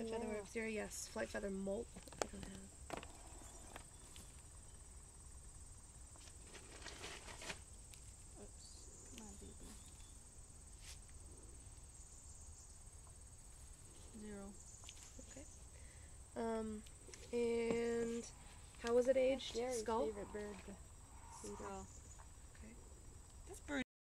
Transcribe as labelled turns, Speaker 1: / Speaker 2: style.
Speaker 1: Flight feather web zero, yes. Flight feather molt, I don't have.
Speaker 2: Oops, my baby. 0.
Speaker 1: Okay. And how was it aged?
Speaker 2: Gary's
Speaker 1: Skull?
Speaker 2: favorite bird, the cedar.